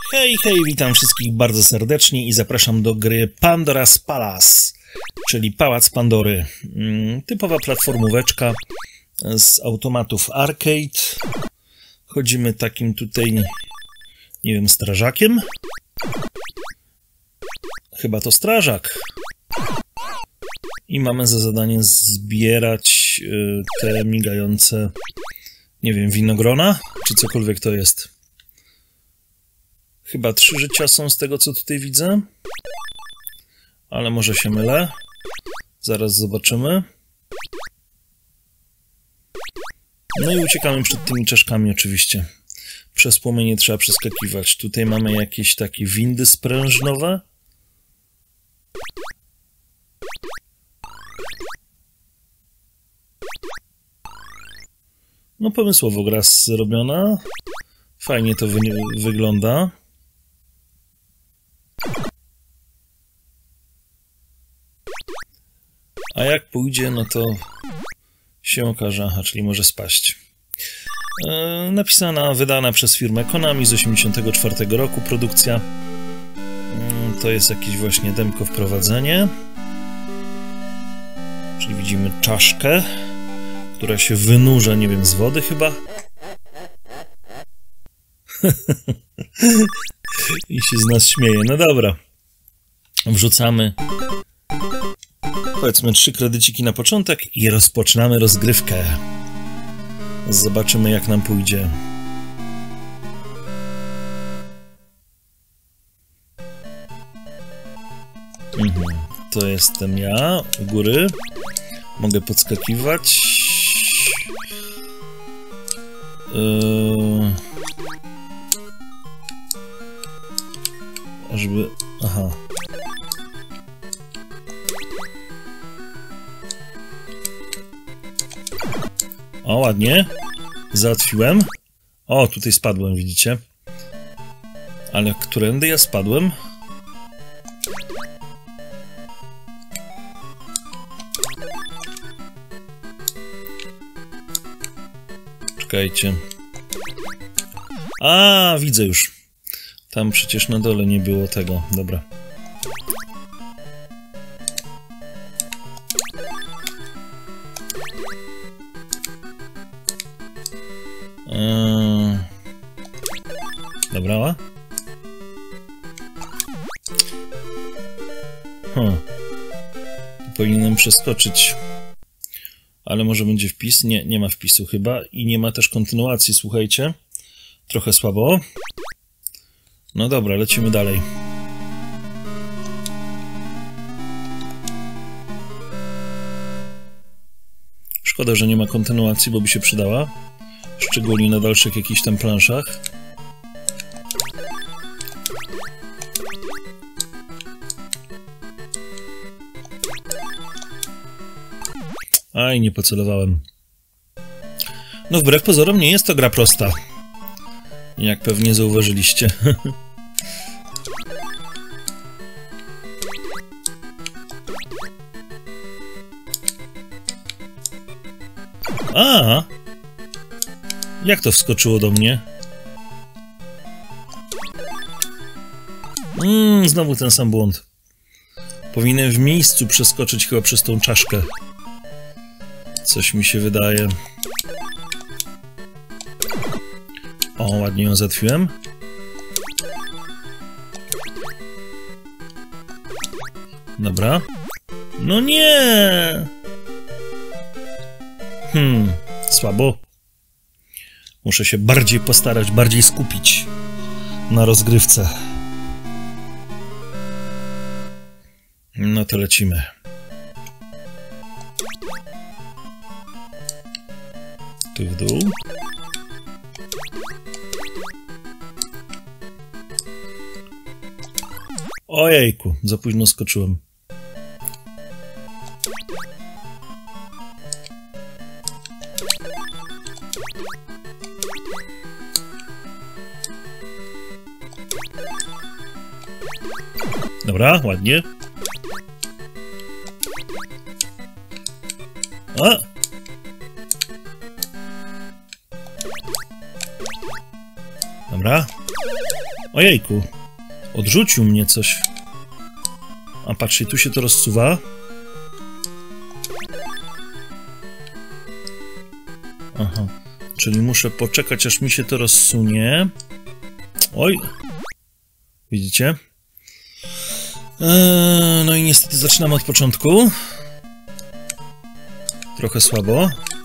Hej, hej, witam wszystkich bardzo serdecznie i zapraszam do gry Pandora's Palace, czyli Pałac Pandory. Typowa platformóweczka z automatów arcade. Chodzimy takim tutaj, nie wiem, strażakiem? Chyba to strażak. I mamy za zadanie zbierać te migające, nie wiem, winogrona? Czy cokolwiek to jest. Chyba 3 życia są z tego, co tutaj widzę. Ale może się mylę. Zaraz zobaczymy. No i uciekamy przed tymi czaszkami oczywiście. Przez płomienie trzeba przeskakiwać. Tutaj mamy jakieś takie windy sprężynowe. No pomysłowo gra zrobiona. Fajnie to wygląda. A jak pójdzie, no to się okaże, aha, czyli może spaść. Napisana, wydana przez firmę Konami z 1984 roku produkcja. To jest jakieś właśnie demko wprowadzenie. Czyli widzimy czaszkę, która się wynurza, nie wiem, z wody chyba. I się z nas śmieje. No dobra. Wrzucamy, powiedzmy, 3 kredyciki na początek i rozpoczynamy rozgrywkę. Zobaczymy, jak nam pójdzie. To jestem ja u góry. Mogę podskakiwać. Żeby... Aha. O, ładnie. Załatwiłem. O, tutaj spadłem, widzicie? Ale którędy ja spadłem? Czekajcie. A, widzę już. Tam przecież na dole nie było tego. Dobra. Dobra. Powinienem przeskoczyć. Ale może będzie wpis? Nie, nie ma wpisu chyba. I nie ma też kontynuacji, słuchajcie. Trochę słabo. No dobra, lecimy dalej. Szkoda, że nie ma kontynuacji, bo by się przydała. Szczególnie na dalszych jakichś tam planszach. Aj, nie pocelowałem. No wbrew pozorom nie jest to gra prosta. Jak pewnie zauważyliście. A! Jak to wskoczyło do mnie? Znowu ten sam błąd. Powinienem w miejscu przeskoczyć chyba przez tą czaszkę. Coś mi się wydaje. O, ładnie ją załatwiłem. Dobra. No nie! Słabo. Muszę się bardziej postarać, bardziej skupić na rozgrywce. No to lecimy. Tu w dół. Ojejku, za późno skoczyłem. Dobra, ładnie. A! Dobra. Ojejku. Odrzucił mnie coś. A patrzcie, tu się to rozsuwa. Aha. Czyli muszę poczekać, aż mi się to rozsunie. Oj. Widzicie? No i niestety zaczynamy od początku. Trochę słabo.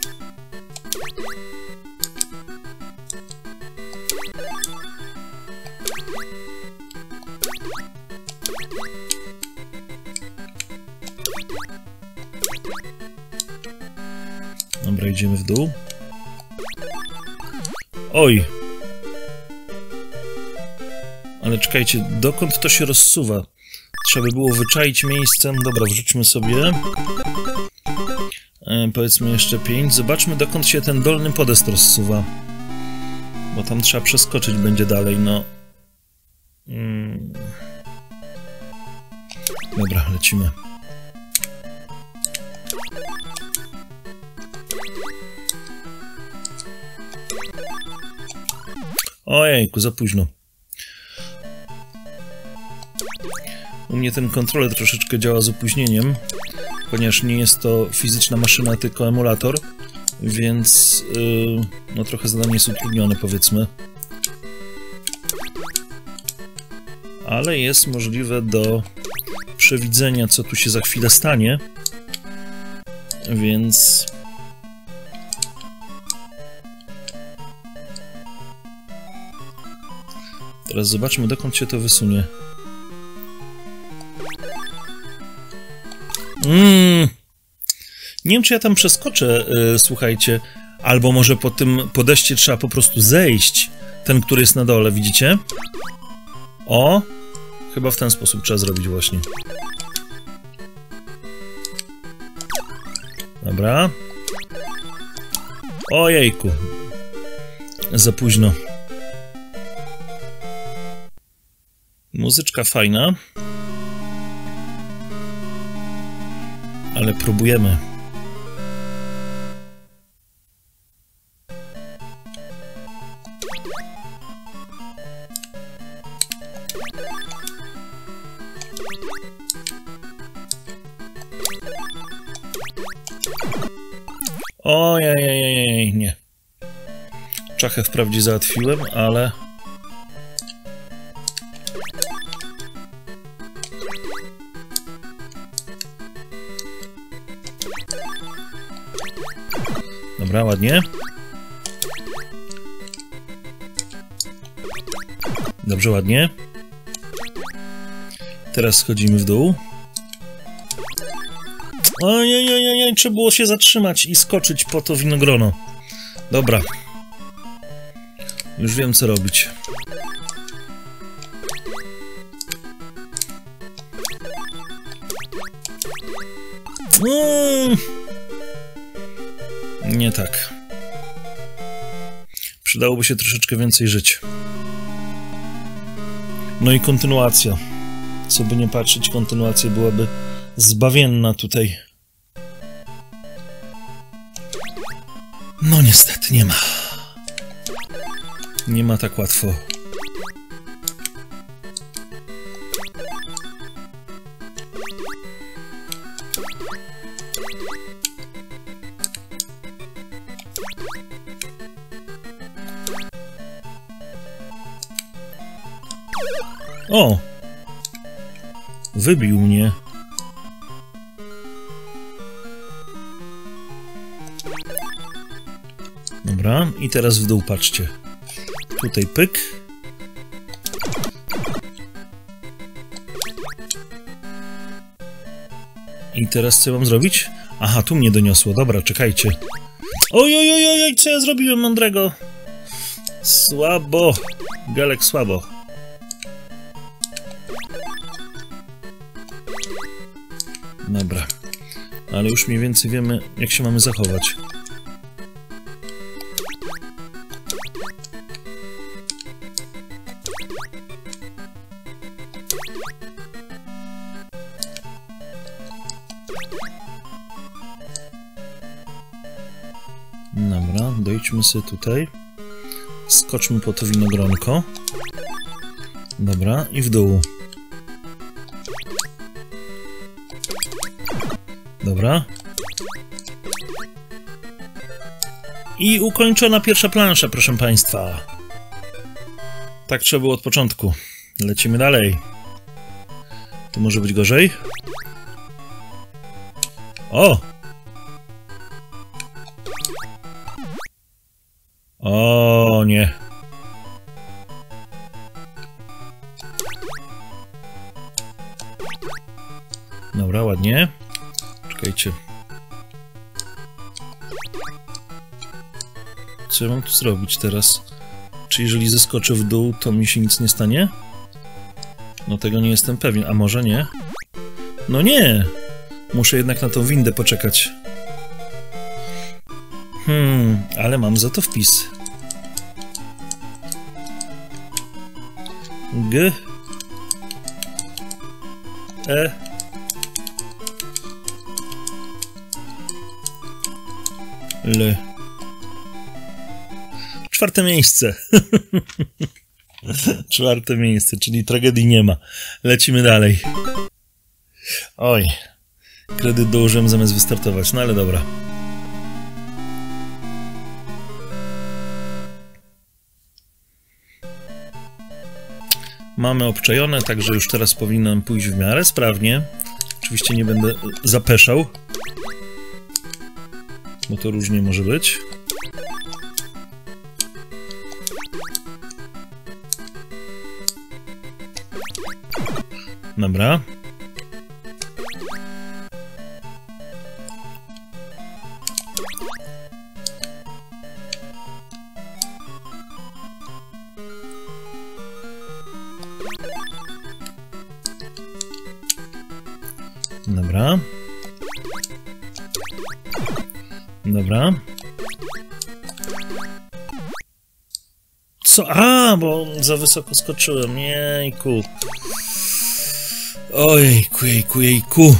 Dobra, idziemy w dół. Oj! Ale czekajcie, dokąd to się rozsuwa? Trzeba by było wyczaić miejsce. Dobra, wrzućmy sobie. Powiedzmy jeszcze 5. Zobaczmy, dokąd się ten dolny podest rozsuwa. Bo tam trzeba przeskoczyć będzie dalej, no. Dobra, lecimy. Ojejku, za późno. U mnie ten kontroler troszeczkę działa z opóźnieniem, ponieważ nie jest to fizyczna maszyna, tylko emulator, więc no trochę zadanie jest utrudnione, powiedzmy. Ale jest możliwe do przewidzenia, co tu się za chwilę stanie, więc... Teraz zobaczmy, dokąd się to wysunie. Nie wiem, czy ja tam przeskoczę, słuchajcie. Albo może po tym podejście trzeba po prostu zejść. Ten, który jest na dole, widzicie? O! Chyba w ten sposób trzeba zrobić właśnie. Dobra. Ojejku. Za późno. Muzyczka fajna. Ale próbujemy. Ojej, nie. Czachę wprawdzie załatwiłem, ale... Dobra, ładnie. Dobrze, ładnie. Teraz schodzimy w dół. Ojej, trzeba było się zatrzymać i skoczyć po to winogrono. Dobra. Już wiem, co robić. Nie tak. Przydałoby się troszeczkę więcej żyć. No i kontynuacja. Co by nie patrzeć, kontynuacja byłaby zbawienna tutaj. No niestety nie ma. Nie ma tak łatwo. O! Wybił mnie. Dobra, i teraz w dół patrzcie. Tutaj pyk. I teraz co mam zrobić? Aha, tu mnie doniosło. Dobra, czekajcie. Oj, co ja zrobiłem mądrego? Słabo. Galek słabo. Dobra. Ale już mniej więcej wiemy, jak się mamy zachować. Dobra, dojdźmy sobie tutaj. Skoczmy po to winogronko. Dobra, i w dół. Dobra. I ukończona pierwsza plansza, proszę państwa. Tak trzeba było od początku. Lecimy dalej. Tu może być gorzej. O! O nie. Dobra, ładnie. Czekajcie. Co ja mam tu zrobić teraz? Czy jeżeli zeskoczę w dół, to mi się nic nie stanie? No tego nie jestem pewien. A może nie? No nie! Muszę jednak na tą windę poczekać. Ale mam za to wpis. G E L. Czwarte miejsce. Czwarte miejsce, czyli tragedii nie ma. Lecimy dalej. Oj. Kredyt dołożyłem zamiast wystartować, no ale dobra. Mamy obczajone, także już teraz powinnam pójść w miarę sprawnie. Oczywiście nie będę zapeszał, bo to różnie może być. Dobra. Dobra. Dobra. Co? A, bo za wysoko skoczyłem. Jejku. Ojejku, jejku, jejku.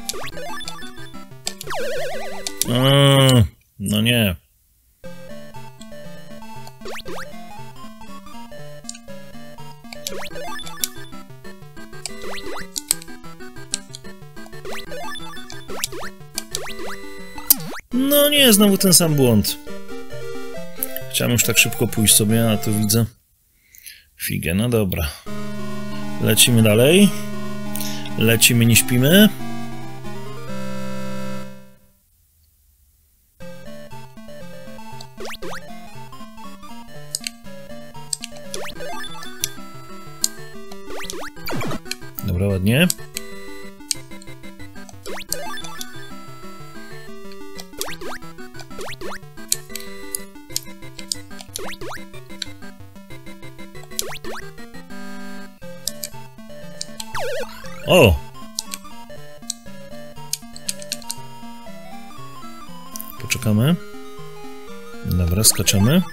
No nie. No nie, znowu ten sam błąd. Chciałem już tak szybko pójść sobie, a tu widzę figę. No dobra. Lecimy dalej. Lecimy, nie śpimy. Dobra, ładnie. O! Poczekamy. Dobra, skaczemy.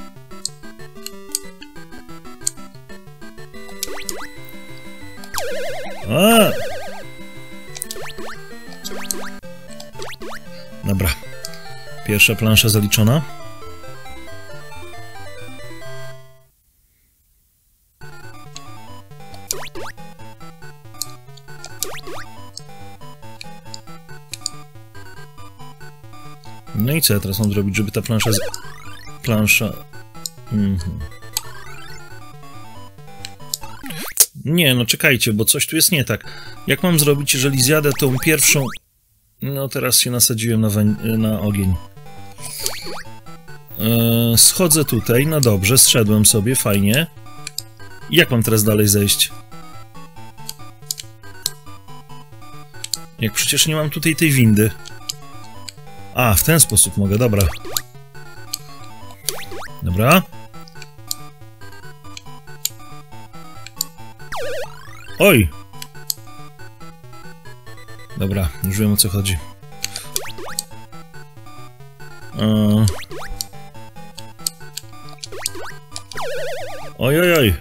A! Dobra. Pierwsza plansza zaliczona. No i co ja teraz mam zrobić, żeby ta plansza... Nie, no czekajcie, bo coś tu jest nie tak. Jak mam zrobić, jeżeli zjadę tą pierwszą... No teraz się nasadziłem na ogień. Schodzę tutaj, no dobrze, zszedłem sobie, fajnie. Jak mam teraz dalej zejść? Jak przecież nie mam tutaj tej windy. A, w ten sposób mogę, dobra. Dobra. Oj! Dobra, już wiem, o co chodzi. Oj, oj, oj.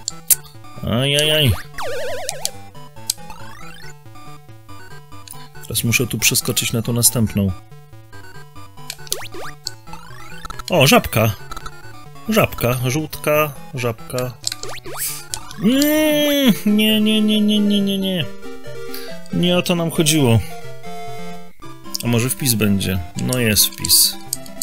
Aj, aj, aj. Teraz muszę tu przeskoczyć na tą następną. O, żabka. Żabka, żółtka, żabka. Nie. Nie o to nam chodziło. A może wpis będzie? No jest wpis.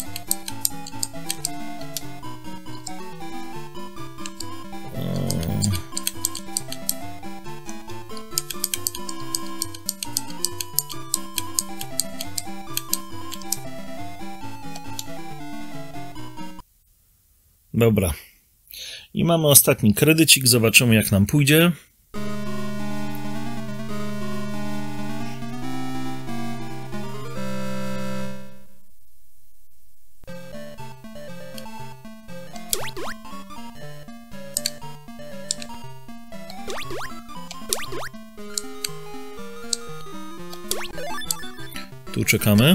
Dobra. I mamy ostatni kredycik. Zobaczymy, jak nam pójdzie. Tu czekamy.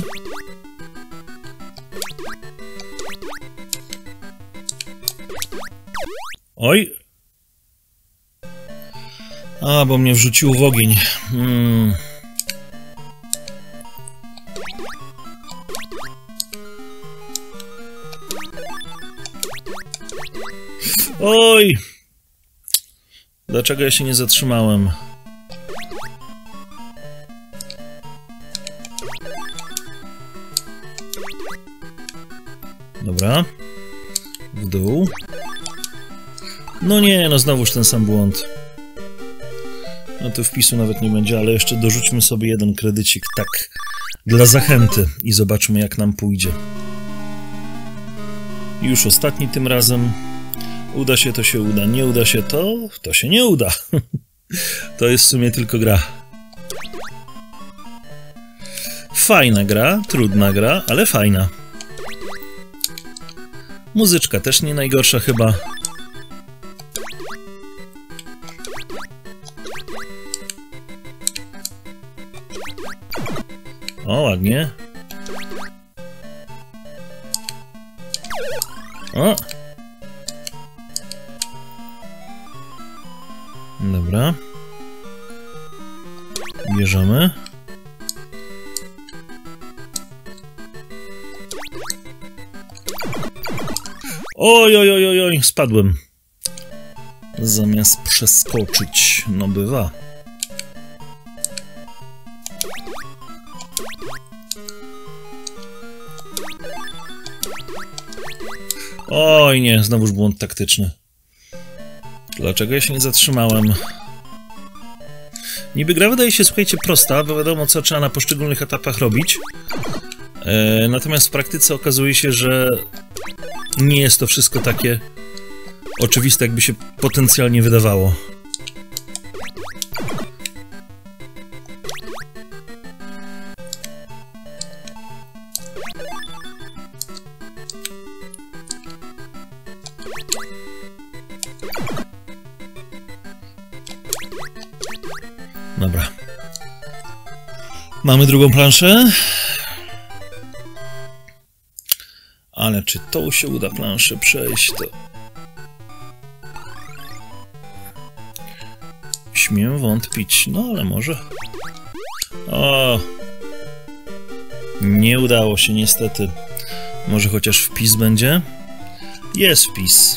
Oj! A, bo mnie wrzucił w ogień. Oj! Dlaczego ja się nie zatrzymałem? Dobra. W dół. No nie, no znowuż ten sam błąd. No to wpisu nawet nie będzie, ale jeszcze dorzućmy sobie jeden kredycik, tak, dla zachęty i zobaczmy, jak nam pójdzie. Już ostatni tym razem. Uda się, to się uda. Nie uda się, to się nie uda. To jest w sumie tylko gra. Fajna gra, trudna gra, ale fajna. Muzyczka też nie najgorsza chyba. O, ładnie. O! Dobra. Bierzemy. Oj, spadłem. Zamiast przeskoczyć, no bywa. Oj nie, znowuż błąd taktyczny. Dlaczego ja się nie zatrzymałem? Niby gra wydaje się, słuchajcie, prosta, bo wiadomo, co trzeba na poszczególnych etapach robić. Natomiast w praktyce okazuje się, że nie jest to wszystko takie oczywiste, jakby się potencjalnie wydawało. Dobra. Mamy drugą planszę. Ale czy to się uda planszę przejść, to... Śmiem wątpić, no ale może... O! Nie udało się niestety. Może chociaż wpis będzie? Jest wpis.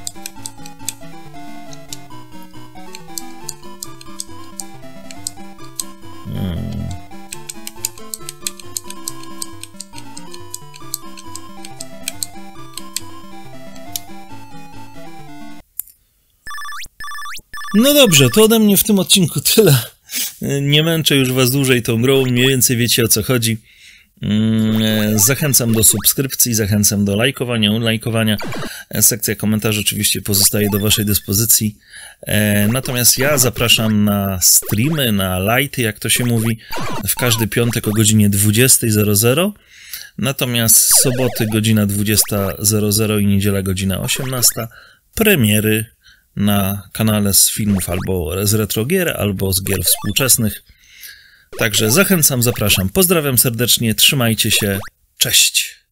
No dobrze, to ode mnie w tym odcinku tyle. Nie męczę już was dłużej tą grą, mniej więcej wiecie, o co chodzi. Zachęcam do subskrypcji, zachęcam do lajkowania, unlajkowania. Sekcja komentarzy oczywiście pozostaje do waszej dyspozycji. Natomiast ja zapraszam na streamy, na lighty, jak to się mówi, w każdy piątek o godzinie 20:00. Natomiast soboty godzina 20:00 i niedziela godzina 18:00. Premiery na kanale z filmów albo z retrogier, albo z gier współczesnych. Także zachęcam, zapraszam, pozdrawiam serdecznie, trzymajcie się, cześć!